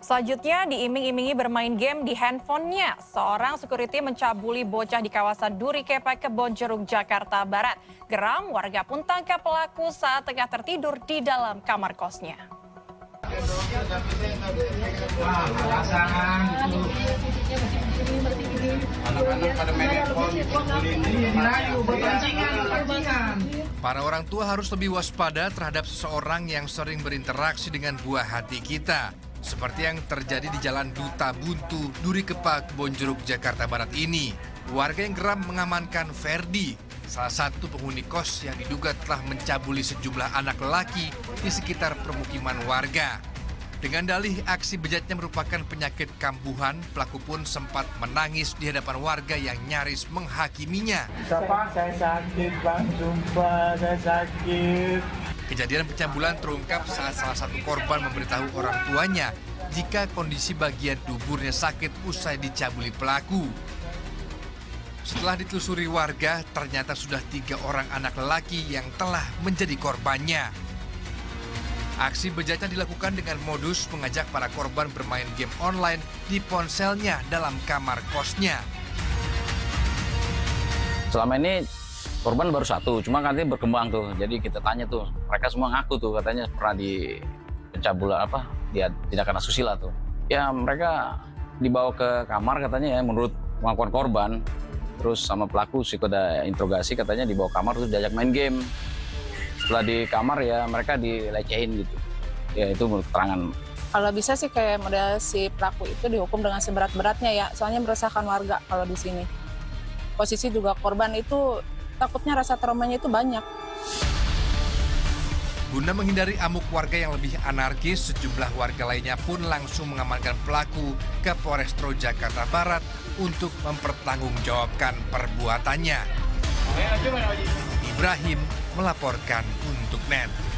Selanjutnya diiming-imingi bermain game di handphonenya. Seorang security mencabuli bocah di kawasan Duri Kepa, Kebonjeruk, Jakarta Barat. Geram, warga pun tangkap pelaku saat tengah tertidur di dalam kamar kosnya. Para orang tua harus lebih waspada terhadap seseorang yang sering berinteraksi dengan buah hati kita. Seperti yang terjadi di Jalan Duta Buntu, Duri Kepa, Kebonjeruk, Jakarta Barat ini. Warga yang geram mengamankan Ferdi, salah satu penghuni kos yang diduga telah mencabuli sejumlah anak lelaki di sekitar permukiman warga. Dengan dalih aksi bejatnya merupakan penyakit kambuhan, pelaku pun sempat menangis di hadapan warga yang nyaris menghakiminya. Pak, saya sakit, Bang. Sumpah, saya sakit. Kejadian pencabulan terungkap saat salah satu korban memberitahu orang tuanya jika kondisi bagian tubuhnya sakit usai dicabuli pelaku. Setelah ditelusuri warga, ternyata sudah 3 orang anak lelaki yang telah menjadi korbannya. Aksi bejatnya dilakukan dengan modus mengajak para korban bermain game online di ponselnya dalam kamar kosnya. Selama ini korban baru 1, cuma katanya berkembang tuh. Jadi kita tanya tuh, mereka semua ngaku tuh katanya pernah di pencabulan dia tindakan asusila tuh. Ya mereka dibawa ke kamar katanya ya menurut pengakuan korban. Terus sama pelaku ada interogasi katanya dibawa kamar terus diajak main game. Setelah di kamar ya mereka dilecehin gitu. Ya itu menurut keterangan. Kalau bisa sih kayak model si pelaku itu dihukum dengan seberat-beratnya ya. Soalnya meresahkan warga kalau di sini. Posisi juga korban itu takutnya rasa traumanya itu banyak. Guna menghindari amuk warga yang lebih anarkis, sejumlah warga lainnya pun langsung mengamankan pelaku ke Polrestro Jakarta Barat untuk mempertanggungjawabkan perbuatannya. Ibrahim melaporkan untuk NET.